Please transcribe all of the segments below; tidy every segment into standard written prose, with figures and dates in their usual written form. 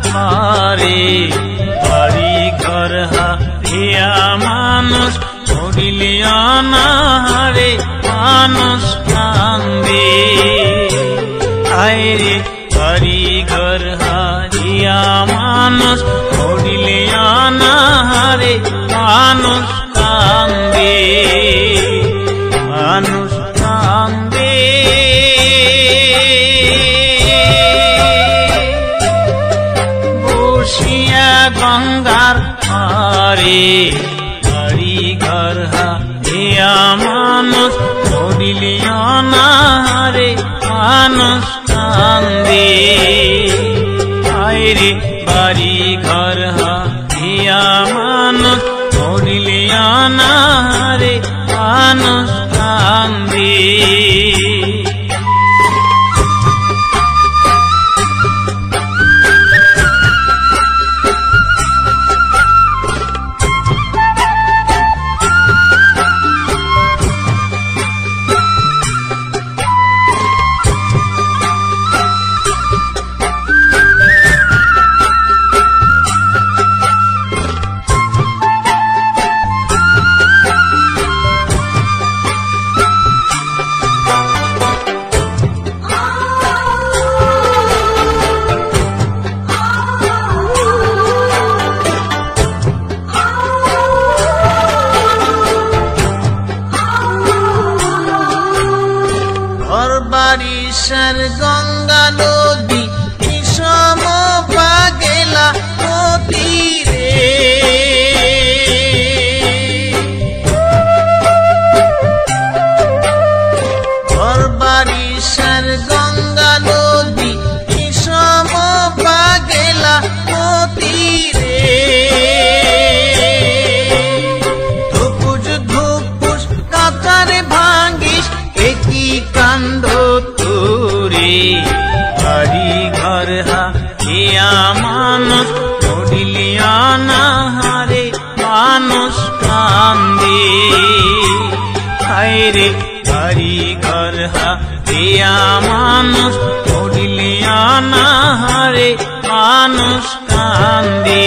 পারে বাড়ি ঘর হারিয়া মানুষ মরিলে অনাহারে মানুষ কান্দে আইরে বাড়ি ঘর হারিয়া মানুষ মরিলে অনাহারে মানুষ কান্দে মানুষ কান্দে বসিয়া গঙ্গার পারে বাড়ি ঘর হারিয়া মানুষ মরিলে অনাহারে মানুষ কান্দে আইরে বাড়ি ঘর হারিয়া মানুষ মরিলে অনাহারে মানুষ কান্দে বারিশার গঙ্গা নদী বিষম পাগেলা তীরে বারিশার গঙ্গা নদী বিষম পাগেলা তীরে ধুপুস ধুপুস কাতারে ভাঙ্গিস একই কাণ্ড তোরে বাড়ি ঘর হারিয়া মানুষ মরিলে অনাহারে মানুষ কান্দে আইরে বাড়ি ঘর হারিয়া মানুষ মরিলে অনাহারে মানুষ কান্দে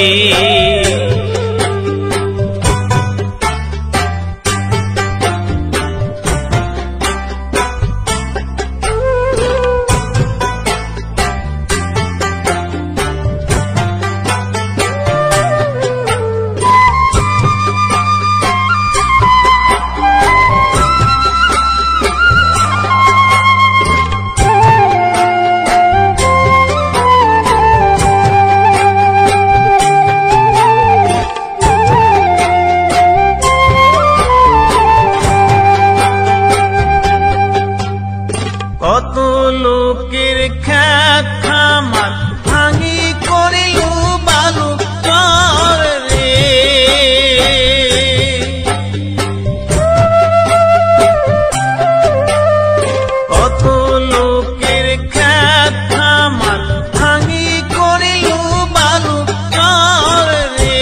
কত লোকের খ্যাত খামার ভাঙি করিল বালু চর রে কত লোকের খ্যাত খামার ভাঙি করিল বালু চর রে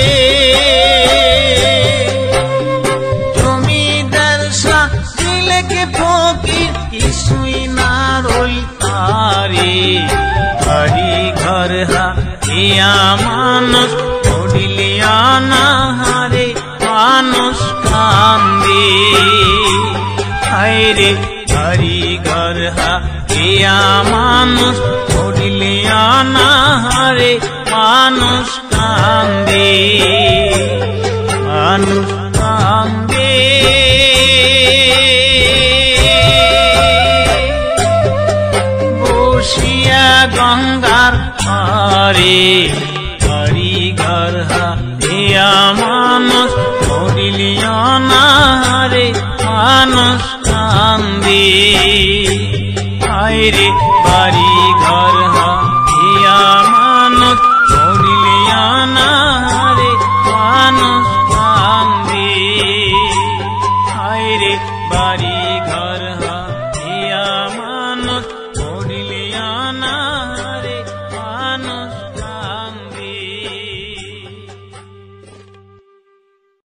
জমিদার শাহ ছিলেকে ফকির কিছুই না রই তারে বাড়ি ঘর হারিয়া মানুষ মরিলে অনাহারে মানুষ কান্দে আইরে বাড়ি ঘর হারিয়া মানুষ মরিলে অনাহারে মানুষ কান্দে মানুষ কান্দে বসিয়া গঙ্গার পারে বাড়ি ঘর হারিয়া মানুষ মরিলে অনাহারে মানুষ কান্দে আইরে বাড়ি ঘর হারিয়া মানুষ মরিলে অনাহারে মানুষ কান্দে আইরে বাড়ি ঘর হারিয়া মানুষ